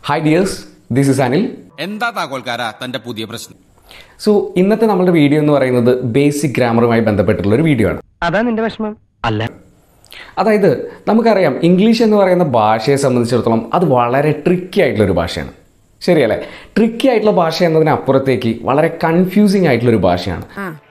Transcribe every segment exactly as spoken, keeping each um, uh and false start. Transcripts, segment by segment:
Hi dears, this is ANIL. എന്താ താക്കോൽക്കാരാ തന്റെ പുതിയ പ്രശ്നം? സോ ഇന്നത്തെ നമ്മുടെ വീഡിയോ എന്ന് പറയുന്നത് ബേസിക് ഗ്രാമറുമായി ബന്ധപ്പെട്ടുള്ള ഒരു വീഡിയോ ആണ്. അതാ നിന്റെ വിഷമം അല്ല? അതായത് നമുക്കറിയാം ഇംഗ്ലീഷ് എന്ന് പറയുന്ന ഭാഷയെ സംബന്ധിച്ചിടത്തോളം അത് വളരെ ട്രിക്കി ആയിട്ടുള്ള ഒരു ഭാഷയാണ്. ശരിയല്ലേ? ട്രിക്കി ആയിട്ടുള്ള ഭാഷ എന്നതിനപ്പുറത്തേക്ക് വളരെ കൺഫ്യൂസിങ് ആയിട്ടുള്ള ഒരു ഭാഷയാണ്.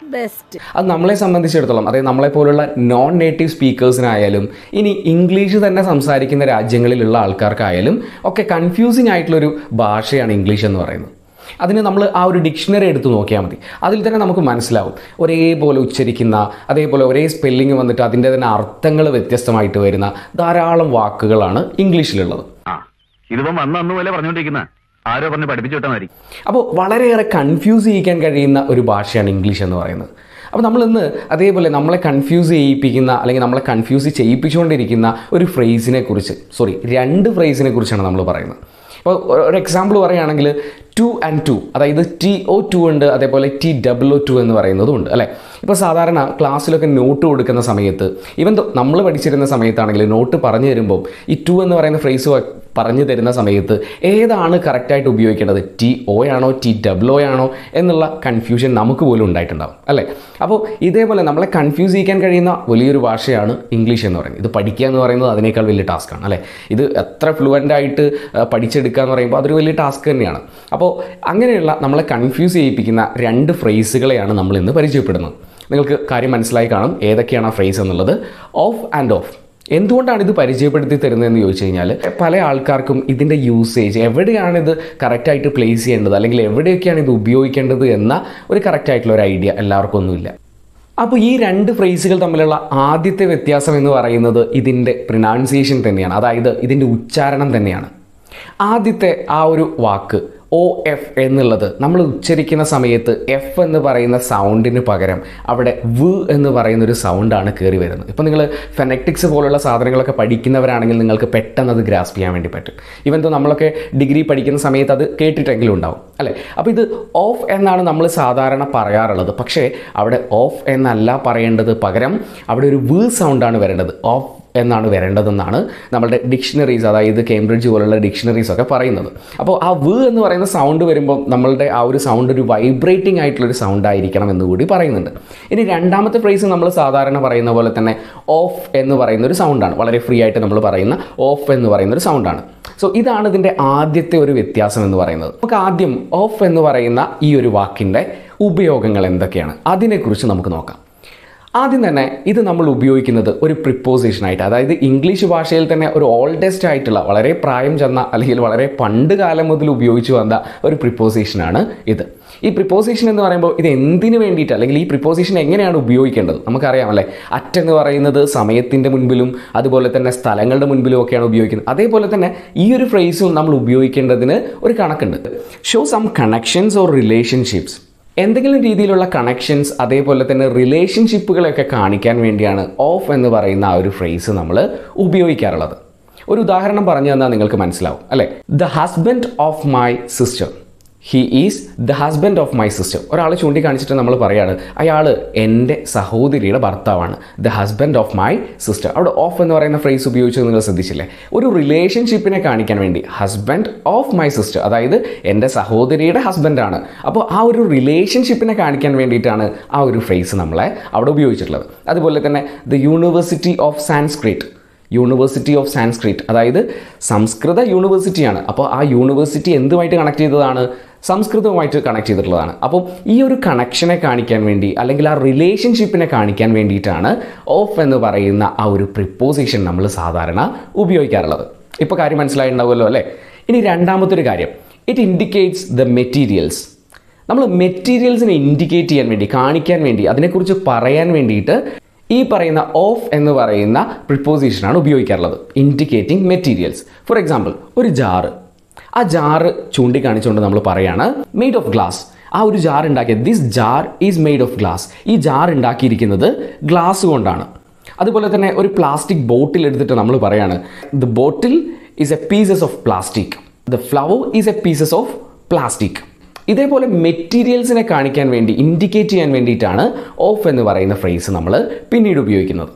അത് നമ്മളെ സംബന്ധിച്ചിടത്തോളം, അതായത് നമ്മളെ പോലുള്ള നോൺ നേറ്റീവ് സ്പീക്കേഴ്സിനായാലും ഇനി ഇംഗ്ലീഷ് തന്നെ സംസാരിക്കുന്ന രാജ്യങ്ങളിലുള്ള ആൾക്കാർക്കായാലും ഒക്കെ കൺഫ്യൂസിങ് ആയിട്ടുള്ളൊരു ഭാഷയാണ് ഇംഗ്ലീഷ് എന്ന് പറയുന്നത്. അതിന് നമ്മൾ ആ ഒരു ഡിക്ഷണറി എടുത്ത് നോക്കിയാൽ മതി. അതിൽ തന്നെ നമുക്ക് മനസ്സിലാവും ഒരേപോലെ ഉച്ചരിക്കുന്ന, അതേപോലെ ഒരേ സ്പെല്ലിങ് വന്നിട്ട് അതിൻ്റെ തന്നെ അർത്ഥങ്ങൾ വ്യത്യസ്തമായിട്ട് വരുന്ന ധാരാളം വാക്കുകളാണ് ഇംഗ്ലീഷിലുള്ളത്. ഇതിപ്പം വന്ന് അന്ന് പോലെ പറഞ്ഞുകൊണ്ടിരിക്കുന്ന ആരോ പറഞ്ഞ് പഠിപ്പിച്ചു വിട്ടാൽ മതി. അപ്പോൾ വളരെയേറെ കൺഫ്യൂസ് ചെയ്യിക്കാൻ കഴിയുന്ന ഒരു ഭാഷയാണ് ഇംഗ്ലീഷ് എന്ന് പറയുന്നത്. അപ്പോൾ നമ്മളിന്ന് അതേപോലെ നമ്മളെ കൺഫ്യൂസ് ചെയ്യിപ്പിക്കുന്ന അല്ലെങ്കിൽ നമ്മളെ കൺഫ്യൂസ് ചെയ്യിപ്പിച്ചുകൊണ്ടിരിക്കുന്ന ഒരു ഫ്രേസിനെ കുറിച്ച് സോറി രണ്ട് ഫ്രേസിനെ കുറിച്ചാണ് നമ്മൾ പറയുന്നത്. ഇപ്പോൾ ഒരു എക്സാമ്പിൾ പറയുകയാണെങ്കിൽ ടു ആൻഡ് ടു, അതായത് ടി ഒ ടു ഉണ്ട്, അതേപോലെ ടി ഡബ്ല്യു ടു എന്ന് പറയുന്നതും ഉണ്ട് അല്ലേ. ഇപ്പോൾ സാധാരണ ക്ലാസ്സിലൊക്കെ നോട്ട് കൊടുക്കുന്ന സമയത്ത്, ഈവൻ നമ്മൾ പഠിച്ചിരുന്ന സമയത്താണെങ്കിൽ നോട്ട് പറഞ്ഞു തരുമ്പോൾ ഈ ടു എന്ന് പറയുന്ന ഫ്രേസ് പറഞ്ഞു തരുന്ന സമയത്ത് ഏതാണ് കറക്റ്റായിട്ട് ഉപയോഗിക്കേണ്ടത്, ടി ഒ ആണോ ടി ഡബ്ല്യു ആണോ എന്നുള്ള കൺഫ്യൂഷൻ നമുക്ക് പോലും ഉണ്ടായിട്ടുണ്ടാവും അല്ലേ. അപ്പോൾ ഇതേപോലെ നമ്മളെ കൺഫ്യൂസ് ചെയ്യിക്കാൻ കഴിയുന്ന വലിയൊരു ഭാഷയാണ് ഇംഗ്ലീഷ് എന്ന് പറയുന്നത്. ഇത് പഠിക്കുക എന്ന് പറയുന്നത് അതിനേക്കാൾ വലിയ ടാസ്ക്കാണ് അല്ലേ. ഇത് എത്ര ഫ്ലുവൻ്റ് ആയിട്ട് പഠിച്ചെടുക്കുക എന്ന് പറയുമ്പോൾ അതൊരു വലിയ ടാസ്ക് തന്നെയാണ്. അപ്പോൾ അങ്ങനെയുള്ള നമ്മളെ കൺഫ്യൂസ് ചെയ്യിപ്പിക്കുന്ന രണ്ട് ഫ്രേസുകളെയാണ് നമ്മൾ ഇന്ന് പരിചയപ്പെടുന്നത്. നിങ്ങൾക്ക് കാര്യം മനസ്സിലായി കാണും ഏതൊക്കെയാണ് ആ ഫ്രേസ് എന്നുള്ളത്. Of and of. എന്തുകൊണ്ടാണ് ഇത് പരിചയപ്പെടുത്തി തരുന്നതെന്ന് ചോദിച്ചു കഴിഞ്ഞാൽ, പല ആൾക്കാർക്കും ഇതിൻ്റെ യൂസേജ്, എവിടെയാണിത് കറക്റ്റായിട്ട് പ്ലേസ് ചെയ്യേണ്ടത് അല്ലെങ്കിൽ എവിടെയൊക്കെയാണ് ഇത് ഉപയോഗിക്കേണ്ടത് എന്ന ഒരു കറക്റ്റായിട്ടുള്ള ഒരു ഐഡിയ എല്ലാവർക്കും ഒന്നുമില്ല. അപ്പോൾ ഈ രണ്ട് ഫ്രേസുകൾ തമ്മിലുള്ള ആദ്യത്തെ വ്യത്യാസം എന്ന് പറയുന്നത് ഇതിൻ്റെ പ്രൊനൗൺസിയേഷൻ തന്നെയാണ്, അതായത് ഇതിൻ്റെ ഉച്ചാരണം തന്നെയാണ്. ആദ്യത്തെ ആ ഒരു വാക്ക് ഒ എഫ് എന്നുള്ളത് നമ്മൾ ഉച്ചരിക്കുന്ന സമയത്ത് എഫ് എന്ന് പറയുന്ന സൗണ്ടിന് പകരം അവിടെ വ് എന്ന് പറയുന്ന ഒരു സൗണ്ടാണ് കയറി വരുന്നത്. ഇപ്പോൾ നിങ്ങൾ ഫെനറ്റിക്സ് പോലുള്ള സാധനങ്ങളൊക്കെ പഠിക്കുന്നവരാണെങ്കിൽ നിങ്ങൾക്ക് പെട്ടെന്ന് അത് ഗ്രാസ്പ് ചെയ്യാൻ വേണ്ടി പറ്റും. ഈവൻ തോ നമ്മളൊക്കെ ഡിഗ്രി പഠിക്കുന്ന സമയത്ത് അത് കേട്ടിട്ടെങ്കിലും ഉണ്ടാവും അല്ലേ. അപ്പോൾ ഇത് ഓഫ് എന്നാണ് നമ്മൾ സാധാരണ പറയാറുള്ളത്. പക്ഷേ അവിടെ ഓഫ് എന്നല്ല പറയേണ്ടത്, പകരം അവിടെ ഒരു വ് സൗണ്ടാണ് വരേണ്ടത്. ഓഫ് എന്നാണ് വരേണ്ടതെന്നാണ് നമ്മളുടെ ഡിക്ഷണറീസ്, അതായത് കേംബ്രിഡ്ജ് പോലുള്ള ഡിക്ഷണറീസ് ഒക്കെ പറയുന്നത്. അപ്പോൾ ആ വ് എന്ന് പറയുന്ന സൗണ്ട് വരുമ്പോൾ നമ്മളുടെ ആ ഒരു സൗണ്ട് ഒരു വൈബ്രേറ്റിംഗ് ആയിട്ടുള്ളൊരു സൗണ്ട് ആയിരിക്കണം എന്ന് കൂടി പറയുന്നുണ്ട്. ഇനി രണ്ടാമത്തെ ഫ്രേസ് നമ്മൾ സാധാരണ പറയുന്ന പോലെ തന്നെ ഓഫ് എന്ന് പറയുന്ന ഒരു സൗണ്ടാണ്. വളരെ ഫ്രീ ആയിട്ട് നമ്മൾ പറയുന്ന ഓഫ് എന്ന് പറയുന്ന ഒരു സൗണ്ടാണ്. സോ ഇതാണ് ഇതിൻ്റെ ആദ്യത്തെ ഒരു വ്യത്യാസം എന്ന് പറയുന്നത്. നമുക്ക് ആദ്യം ഓഫ് എന്ന് പറയുന്ന ഈ ഒരു വാക്കിൻ്റെ ഉപയോഗങ്ങൾ എന്തൊക്കെയാണ് അതിനെക്കുറിച്ച് നമുക്ക് നോക്കാം. ആദ്യം തന്നെ ഇത് നമ്മൾ ഉപയോഗിക്കുന്നത് ഒരു പ്രിപ്പോസിഷനായിട്ട്, അതായത് ഇംഗ്ലീഷ് ഭാഷയിൽ തന്നെ ഒരു ഓൾഡസ്റ്റ് ആയിട്ടുള്ള, വളരെ പ്രായം ചെന്ന അല്ലെങ്കിൽ വളരെ പണ്ട് കാലം മുതൽ ഉപയോഗിച്ചു വന്ന ഒരു പ്രിപ്പോസിഷനാണ് ഇത്. ഈ പ്രിപ്പോസിഷൻ എന്ന് പറയുമ്പോൾ ഇത് എന്തിനു വേണ്ടിയിട്ട്, അല്ലെങ്കിൽ ഈ പ്രിപ്പോസിഷൻ എങ്ങനെയാണ് ഉപയോഗിക്കേണ്ടത് നമുക്കറിയാമല്ലേ. അറ്റ് എന്ന് പറയുന്നത് സമയത്തിൻ്റെ മുൻപിലും അതുപോലെ തന്നെ സ്ഥലങ്ങളുടെ മുൻപിലും ഒക്കെയാണ് ഉപയോഗിക്കുന്നത്. അതേപോലെ തന്നെ ഈ ഒരു ഫ്രേസും നമ്മൾ ഉപയോഗിക്കേണ്ടതിന് ഒരു കണക്കുണ്ട്. Show some connections or relationships. എന്തെങ്കിലും രീതിയിലുള്ള കണക്ഷൻസ് അതേപോലെ തന്നെ റിലേഷൻഷിപ്പുകളൊക്കെ കാണിക്കാൻ വേണ്ടിയാണ് ഓഫ് എന്ന് പറയുന്ന ആ ഒരു ഫ്രേസ് നമ്മൾ ഉപയോഗിക്കാറുള്ളത്. ഒരു ഉദാഹരണം പറഞ്ഞു തന്നാൽ നിങ്ങൾക്ക് മനസ്സിലാവും അല്ലേ. The husband of my sister, he is the husband of my sister. ഒരാൾ ചൂണ്ടിക്കാണിച്ചിട്ട് നമ്മൾ പറയാണ് അയാൾ എൻ്റെ സഹോദരിയുടെ ഭർത്താവാണ്, the husband of my sister. അവിടെ ഓഫ് എന്ന് പറയുന്ന ഫ്രേസ് ഉപയോഗിച്ചത് നിങ്ങൾ ശ്രദ്ധിച്ചില്ലേ. ഒരു റിലേഷൻഷിപ്പിനെ കാണിക്കാൻ വേണ്ടി ഹസ്ബൻഡ് ഓഫ് മൈ സിസ്റ്റർ, അതായത് എൻ്റെ സഹോദരിയുടെ ഹസ്ബൻഡാണ്. അപ്പോൾ ആ ഒരു റിലേഷൻഷിപ്പിനെ കാണിക്കാൻ വേണ്ടിയിട്ടാണ് ആ ഒരു ഫ്രേസ് നമ്മളെ അവിടെ ഉപയോഗിച്ചിട്ടുള്ളത്. അതുപോലെ തന്നെ the university of Sanskrit, university of Sanskrit, അതായത് സംസ്കൃത യൂണിവേഴ്സിറ്റിയാണ്. അപ്പോൾ ആ യൂണിവേഴ്സിറ്റി എന്തുമായിട്ട് കണക്ട് ചെയ്തതാണ്, സംസ്കൃതവുമായിട്ട് കണക്ട് ചെയ്തിട്ടുള്ളതാണ്. അപ്പോൾ ഈ ഒരു കണക്ഷനെ കാണിക്കാൻ വേണ്ടി അല്ലെങ്കിൽ ആ റിലേഷൻഷിപ്പിനെ കാണിക്കാൻ വേണ്ടിയിട്ടാണ് ഓഫ് എന്ന് പറയുന്ന ആ ഒരു പ്രിപ്പോസിഷൻ നമ്മൾ സാധാരണ ഉപയോഗിക്കാറുള്ളത്. ഇപ്പോൾ കാര്യം മനസ്സിലായിട്ടുണ്ടാവുമല്ലോ അല്ലേ. ഇനി രണ്ടാമത്തെ ഒരു കാര്യം, ഇറ്റ് ഇൻഡിക്കേറ്റ്സ് ദ മെറ്റീരിയൽസ്. നമ്മൾ മെറ്റീരിയൽസിനെ ഇൻഡിക്കേറ്റ് ചെയ്യാൻ വേണ്ടി, കാണിക്കാൻ വേണ്ടി, അതിനെക്കുറിച്ച് പറയാൻ വേണ്ടിയിട്ട് ഈ പറയുന്ന ഓഫ് എന്ന് പറയുന്ന പ്രിപ്പോസിഷനാണ് ഉപയോഗിക്കാറുള്ളത്. Indicating materials. ഫോർ എക്സാമ്പിൾ ഒരു ജാറ്, ആ ജാറ് ചൂണ്ടിക്കാണിച്ചുകൊണ്ട് നമ്മൾ പറയാണ് മെയ്ഡ് ഓഫ് ഗ്ലാസ്. ആ ഒരു ജാർ ഉണ്ടാക്കിയത്, this jar is made of glass. ഈ ജാർ ഉണ്ടാക്കിയിരിക്കുന്നത് ഗ്ലാസ് കൊണ്ടാണ്. അതുപോലെ തന്നെ ഒരു പ്ലാസ്റ്റിക് ബോട്ടിൽ എടുത്തിട്ട് നമ്മൾ പറയാണ് the bottle is a pieces of plastic, the flower is a pieces of plastic. ഇതേപോലെ മെറ്റീരിയൽസിനെ കാണിക്കാൻ വേണ്ടി, ഇൻഡിക്കേറ്റ് ചെയ്യാൻ വേണ്ടിയിട്ടാണ് ഓഫ് എന്ന് പറയുന്ന ഫ്രേസ് നമ്മൾ പിന്നീട് ഉപയോഗിക്കുന്നത്.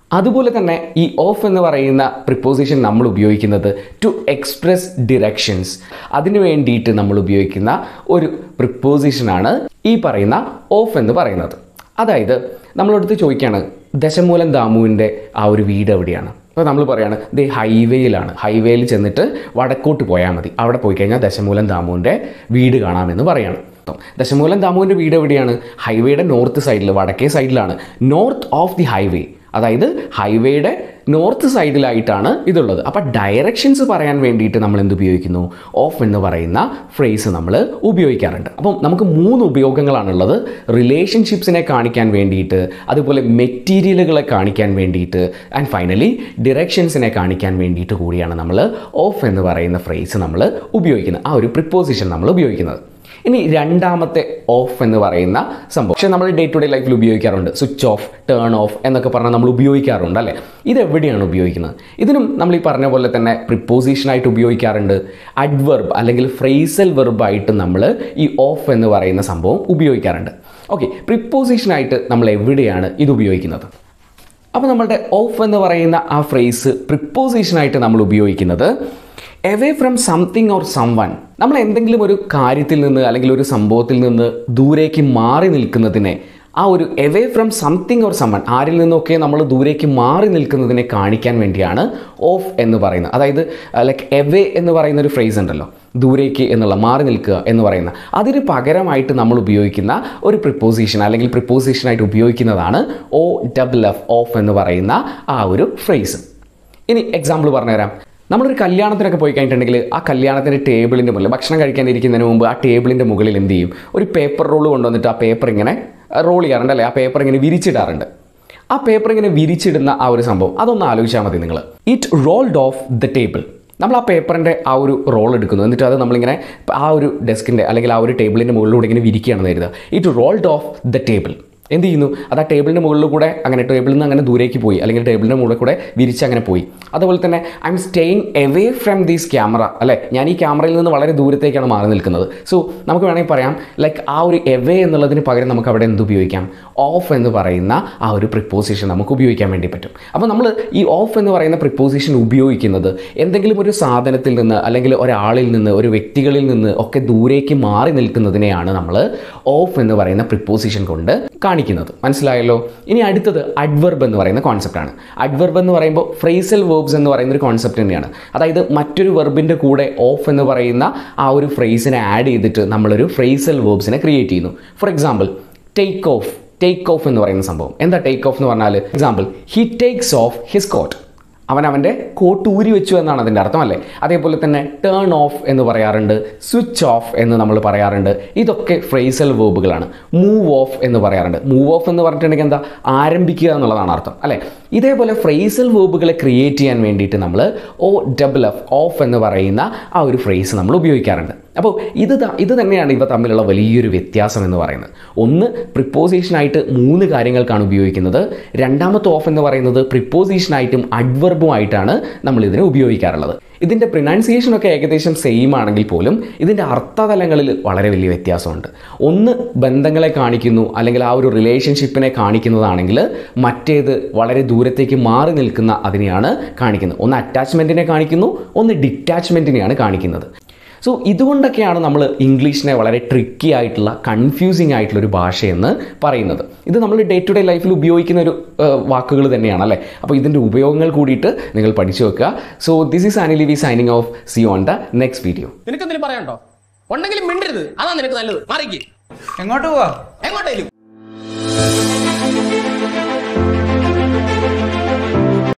അതുപോലെ തന്നെ ഈ ഓഫ് എന്ന് പറയുന്ന പ്രിപ്പോസിഷൻ നമ്മൾ ഉപയോഗിക്കുന്നത് ടു എക്സ്പ്രസ് ഡിറക്ഷൻസ്, അതിനു വേണ്ടിയിട്ട് നമ്മൾ ഉപയോഗിക്കുന്ന ഒരു പ്രിപ്പോസിഷനാണ് ഈ പറയുന്ന ഓഫ് എന്ന് പറയുന്നത്. അതായത് നമ്മളടുത്ത് ചോദിക്കുകയാണ് ദശമൂലം ദാമുവിൻ്റെ ആ ഒരു വീട് എവിടെയാണ്. അപ്പോൾ നമ്മൾ പറയുകയാണ് ദേ ഹൈവേയിലാണ്, ഹൈവേയിൽ ചെന്നിട്ട് വടക്കോട്ട് പോയാൽ മതി, അവിടെ പോയി കഴിഞ്ഞാൽ ദശമൂലം ദാമുവിൻ്റെ വീട് കാണാമെന്ന് പറയുകയാണ്. ദശമൂലം ദാമുവിൻ്റെ വീട് എവിടെയാണ്? ഹൈവേയുടെ നോർത്ത് സൈഡിൽ, വടക്കേ സൈഡിലാണ്, നോർത്ത് ഓഫ് ദി ഹൈവേ, അതായത് ഹൈവേയുടെ നോർത്ത് സൈഡിലായിട്ടാണ് ഇതുള്ളത്. അപ്പോൾ ഡയറക്ഷൻസ് പറയാൻ വേണ്ടിയിട്ട് നമ്മൾ എന്ത് ഉപയോഗിക്കുന്നു? ഓഫ് എന്ന് പറയുന്ന ഫ്രേസ് നമ്മൾ ഉപയോഗിക്കാറുണ്ട്. അപ്പം നമുക്ക് മൂന്ന് ഉപയോഗങ്ങളാണുള്ളത്. റിലേഷൻഷിപ്സിനെ കാണിക്കാൻ വേണ്ടിയിട്ട്, അതുപോലെ മെറ്റീരിയലുകളെ കാണിക്കാൻ വേണ്ടിയിട്ട്, ആൻഡ് ഫൈനലി ഡിറക്ഷൻസിനെ കാണിക്കാൻ വേണ്ടിയിട്ട് കൂടിയാണ് നമ്മൾ ഓഫ് എന്ന് പറയുന്ന ഫ്രേസ് നമ്മൾ ഉപയോഗിക്കുന്നത്, ആ ഒരു പ്രിപ്പോസിഷൻ നമ്മൾ ഉപയോഗിക്കുന്നത്. ഇനി രണ്ടാമത്തെ ഓഫ് എന്ന് പറയുന്ന സംഭവം പക്ഷേ നമ്മൾ ഡേ ടു ഡേ ലൈഫിൽ ഉപയോഗിക്കാറുണ്ട്. സ്വിച്ച് ഓഫ്, ടേൺ ഓഫ് എന്നൊക്കെ പറഞ്ഞാൽ നമ്മൾ ഉപയോഗിക്കാറുണ്ട് അല്ലേ? ഇതെവിടെയാണ് ഉപയോഗിക്കുന്നത്? ഇതിനും നമ്മൾ ഈ പറഞ്ഞ പോലെ തന്നെ പ്രിപ്പോസിഷനായിട്ട് ഉപയോഗിക്കാറുണ്ട്. അഡ്വർബ് അല്ലെങ്കിൽ ഫ്രേസൽ വെർബായിട്ട് നമ്മൾ ഈ ഓഫ് എന്ന് പറയുന്ന സംഭവം ഉപയോഗിക്കാറുണ്ട്. ഓക്കെ, പ്രിപ്പോസിഷനായിട്ട് നമ്മൾ എവിടെയാണ് ഇത് ഉപയോഗിക്കുന്നത്? അപ്പോൾ നമ്മളുടെ ഓഫ് എന്ന് പറയുന്ന ആ ഫ്രേസ് പ്രിപ്പോസിഷനായിട്ട് നമ്മൾ ഉപയോഗിക്കുന്നത് away from something or someone. നമ്മൾ എന്തെങ്കിലും ഒരു കാര്യത്തിൽ നിന്ന് അല്ലെങ്കിൽ ഒരു സംഭവത്തിൽ നിന്ന് ദൂരേക്ക് മാറി നിൽക്കുന്നതിനെ, ആ ഒരു away from something or someone, ആരിൽ നിന്നൊക്കെ നമ്മൾ ദൂരേക്ക് മാറി നിൽക്കുന്നതിനെ കാണിക്കാൻ വേണ്ടിയാണ് ഓഫ് എന്ന് പറയുന്നത്. അതായത് ലൈക്ക് എവേ എന്ന് പറയുന്ന ഒരു ഫ്രേസ് ഉണ്ടല്ലോ, ദൂരേക്ക് എന്നുള്ള, മാറി നിൽക്കുക എന്ന് പറയുന്ന, അതിന് പകരമായിട്ട് നമ്മൾ ഉപയോഗിക്കുന്ന ഒരു പ്രിപ്പോസിഷൻ അല്ലെങ്കിൽ പ്രിപ്പോസിഷനായിട്ട് ഉപയോഗിക്കുന്നതാണ് ഓ ഡബിൾ എഫ്, ഓഫ് എന്ന് പറയുന്ന ആ ഒരു ഫ്രേസ്. ഇനി എക്സാമ്പിൾ പറഞ്ഞുതരാം. നമ്മളൊരു കല്യാണത്തിനൊക്കെ പോയി കഴിഞ്ഞിട്ടുണ്ടെങ്കിൽ ആ കല്യാണത്തിൻ്റെ ടേബിളിൻ്റെ മുകളിൽ, ഭക്ഷണം കഴിക്കാനിരിക്കുന്നതിന് മുമ്പ് ആ ടേബിളിൻ്റെ മുകളിൽ എന്ത് ചെയ്യും? ഒരു പേപ്പർ റോൾ കൊണ്ടുവന്നിട്ട് ആ പേപ്പർ ഇങ്ങനെ റോൾ ചെയ്യാറുണ്ട് അല്ലേ? ആ പേപ്പർ ഇങ്ങനെ വിരിച്ചിടാറുണ്ട്. ആ പേപ്പർ ഇങ്ങനെ വിരിച്ചിടുന്ന ആ ഒരു സംഭവം അതൊന്ന് ആലോചിച്ചാൽ മതി നിങ്ങൾ. It rolled off the table. നമ്മൾ ആ പേപ്പറിൻ്റെ ആ ഒരു റോൾ എടുക്കുന്നു, എന്നിട്ട് അത് നമ്മളിങ്ങനെ ആ ഒരു ഡെസ്കിൻ്റെ അല്ലെങ്കിൽ ആ ഒരു ടേബിളിൻ്റെ മുകളിലൂടെ ഇങ്ങനെ വിരിക്കുകയാണെന്ന് കരുതുക. It rolled off the table. എന്ത് ചെയ്യുന്നു? അത് ആ ടേബിളിൻ്റെ മുകളിൽ കൂടെ അങ്ങനെ ടേബിളിൽ നിന്ന് അങ്ങനെ ദൂരേക്ക് പോയി, അല്ലെങ്കിൽ ടേബിളിൻ്റെ മുകളിൽ കൂടെ വിരിച്ച് അങ്ങനെ പോയി. അതുപോലെ തന്നെ I'm staying away from these camera, അല്ലേ? ഞാൻ ഈ ക്യാമറയിൽ നിന്ന് വളരെ ദൂരത്തേക്കാണ് മാറി നിൽക്കുന്നത്. സോ നമുക്ക് വേണമെങ്കിൽ പറയാം ലൈക്ക് ആ ഒരു എവേ എന്നുള്ളതിന് പകരം നമുക്ക് അവിടെ എന്ത് ഉപയോഗിക്കാം? ഓഫ് എന്ന് പറയുന്ന ആ ഒരു പ്രിപ്പോസിഷൻ നമുക്ക് ഉപയോഗിക്കാൻ വേണ്ടി പറ്റും. അപ്പോൾ നമ്മൾ ഈ ഓഫ് എന്ന് പറയുന്ന പ്രിപ്പോസിഷൻ ഉപയോഗിക്കുന്നത് എന്തെങ്കിലും ഒരു സാധനത്തിൽ നിന്ന് അല്ലെങ്കിൽ ഒരാളിൽ നിന്ന്, ഒരു വ്യക്തികളിൽ നിന്ന് ഒക്കെ ദൂരേക്ക് മാറി നിൽക്കുന്നതിനെയാണ് നമ്മൾ ഓഫ് എന്ന് പറയുന്ന പ്രിപ്പോസിഷൻ കൊണ്ട് കാണിക്കുന്നത്. മനസ്സിലായല്ലോ? ഇനി അടുത്തത് അഡ്വർബ് എന്ന് പറയുന്ന കോൺസെപ്റ്റാണ്. അഡ്വർബ് എന്ന് പറയുമ്പോൾ ഫ്രേസൽ വേർബ്സ് എന്ന് പറയുന്ന ഒരു കോൺസെപ്റ്റ് തന്നെയാണ്. അതായത് മറ്റൊരു വെർബിൻ്റെ കൂടെ ഓഫ് എന്ന് പറയുന്ന ആ ഒരു ഫ്രേസിനെ ആഡ് ചെയ്തിട്ട് നമ്മളൊരു ഫ്രേസൽ വേർബ്സിനെ ക്രിയേറ്റ് ചെയ്യുന്നു. For example take off. Take off എന്ന് പറയുന്ന സംഭവം എന്താ? ടേക്ക് ഓഫ് എന്ന് പറഞ്ഞാൽ example he takes off his coat. അവൻ അവൻ്റെ കോട്ട് ഊരി വെച്ചു എന്നാണ് അതിൻ്റെ അർത്ഥം അല്ലേ? അതേപോലെ തന്നെ ടേൺ ഓഫ് എന്ന് പറയാറുണ്ട്, സ്വിച്ച് ഓഫ് എന്ന് നമ്മൾ പറയാറുണ്ട്. ഇതൊക്കെ ഫ്രേസൽ വേർബുകളാണ്. മൂവ് ഓഫ് എന്ന് പറയാറുണ്ട്. മൂവ് ഓഫ് എന്ന് പറഞ്ഞിട്ടുണ്ടെങ്കിൽ എന്താ? ആരംഭിക്കുക എന്നുള്ളതാണ് അർത്ഥം അല്ലേ? ഇതേപോലെ ഫ്രേസൽ വേർബുകളെ ക്രിയേറ്റ് ചെയ്യാൻ വേണ്ടിയിട്ട് നമ്മൾ ഓ ഡബിൾ എഫ്, ഓഫ് എന്ന് പറയുന്ന ആ ഒരു ഫ്രേസ് നമ്മൾ ഉപയോഗിക്കാറുണ്ട്. അപ്പോൾ ഇത് ഇത് തന്നെയാണ് ഇവ തമ്മിലുള്ള വലിയൊരു വ്യത്യാസം എന്ന് പറയുന്നത്. ഒന്ന് പ്രിപ്പോസിഷനായിട്ട് മൂന്ന് കാര്യങ്ങൾക്കാണ് ഉപയോഗിക്കുന്നത്. രണ്ടാമത്തെ ഓഫ് എന്ന് പറയുന്നത് പ്രിപ്പോസിഷനായിട്ടും അഡ്വർബുമായിട്ടാണ് നമ്മൾ ഇതിനെ ഉപയോഗിക്കാറുള്ളത്. ഇതിൻ്റെ പ്രൊനൗൺസിയേഷനൊക്കെ ഏകദേശം സെയിം ആണെങ്കിൽ പോലും ഇതിൻ്റെ അർത്ഥതലങ്ങളിൽ വളരെ വലിയ വ്യത്യാസമുണ്ട്. ഒന്ന് ബന്ധങ്ങളെ കാണിക്കുന്നു അല്ലെങ്കിൽ ആ ഒരു റിലേഷൻഷിപ്പിനെ കാണിക്കുന്നതാണെങ്കിൽ മറ്റേത് വളരെ ദൂരത്തേക്ക് മാറി നിൽക്കുന്ന അതിനെയാണ് കാണിക്കുന്നത്. ഒന്ന് അറ്റാച്ച്മെൻറ്റിനെ കാണിക്കുന്നു, ഒന്ന് ഡിറ്റാച്ച്മെൻറ്റിനെയാണ് കാണിക്കുന്നത്. സോ ഇതുകൊണ്ടൊക്കെയാണ് നമ്മൾ ഇംഗ്ലീഷിനെ വളരെ ട്രിക്കി ആയിട്ടുള്ള, കൺഫ്യൂസിങ് ആയിട്ടുള്ള ഒരു ഭാഷയെന്ന് പറയുന്നത്. ഇത് നമ്മൾ ഡേ ടു ഡേ ലൈഫിൽ ഉപയോഗിക്കുന്ന ഒരു വാക്കുകൾ തന്നെയാണ് അല്ലേ? അപ്പോൾ ഇതിൻ്റെ ഉപയോഗങ്ങൾ കൂടിയിട്ട് നിങ്ങൾ പഠിച്ചു വെക്കുക. So this is Anil we signing off. See you on the next video. നിനക്ക് എന്തെങ്കിലും പറയാനുണ്ടോ? ഉണ്ടെങ്കിലും മിണ്ടരുത്, അതാ നിനക്ക് നല്ലത്. മാറിക്ക്. എങ്ങോട്ട് പോവാ? എങ്ങോട്ടേലും.